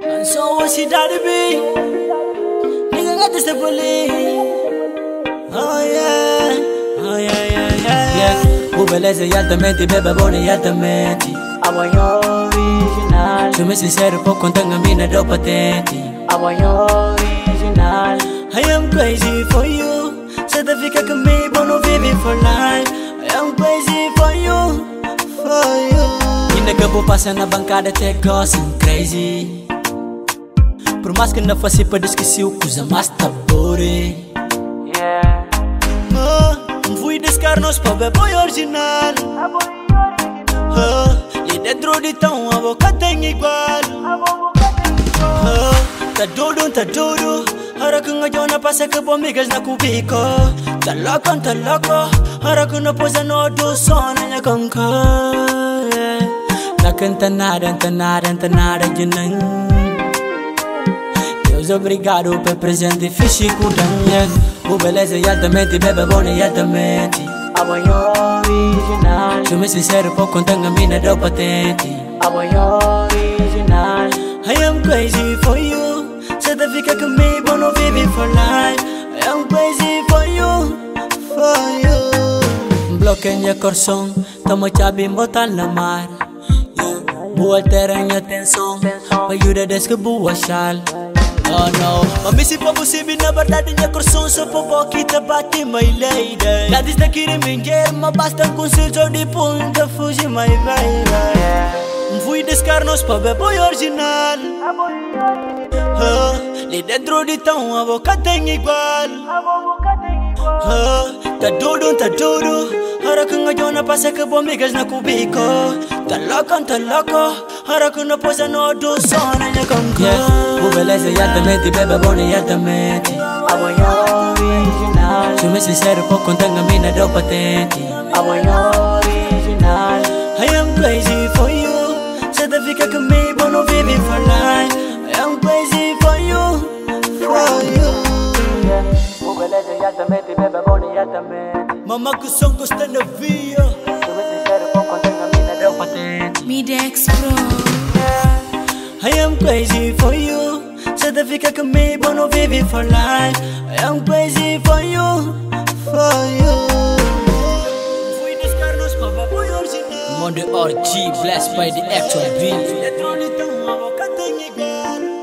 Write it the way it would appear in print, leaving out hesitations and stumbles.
And so was she daddy be? Nigga got this bully. Oh yeah, oh yeah. Beleza e altamente, beba bone e altamente. Amanhã original. Se me sincero, pouco contando a mina do patente. Amanhã original. I am crazy for you. Você fica comigo, but não vive for life. I am crazy for you, for you. Ainda que eu vou passar na bancada até gostam crazy. Por mais que não faça para esquecer o que usa mais tabore. Yeah. Fui descarnos para ver boy original. E dentro de tão a boca tem igual. Tá duro. Hora que nga jona passa que bom migas na cubico. Tá louco. Hora que não posa no do som na conca. Tá canta nada de nem. Deus obrigado por presente fixe cuidanha. O beleza e altamente, beba bone e altamente. Amanhã original. Se me sincero, pouco contando a mina do patente. Amanhã original. I am crazy for you. Você fica comigo, but não vive for life. I am crazy for you, for you. Bloqueia minha coração, toma chave e bota na mar. Boa altera minha atenção, para ajuda desde que boa achar. Oh no, mas se for possível, na verdade minha coração só por pouquinho bate my lady. Lá diz que me quer, mas basta com seu de ponta fugir my baby. Fui descarnos para ver boy original. Ali dentro de tão a boca tem igual. Tá duro. Hora que nga jona passa que bom migas na cubico. Tá louco. Hora que não posa no do som na conca. O beleza e altamente, beba bone e altamente. Amanhã original. Se me sincero, pouco contando a mina do patente. Amanhã original. I am crazy for you. Você fica comigo, but não vive for life. I am crazy for you, for you. O beleza e altamente, beba bone e altamente. Mamá que o som gosta na via. Se me sincero, pouco contando a mina do patente. Midex Pro. I am crazy for you. Você fica comigo, but não vive for life. I am crazy for you, for you. Fui descarnos para boy original. Monde RG, blessed by the actual beat.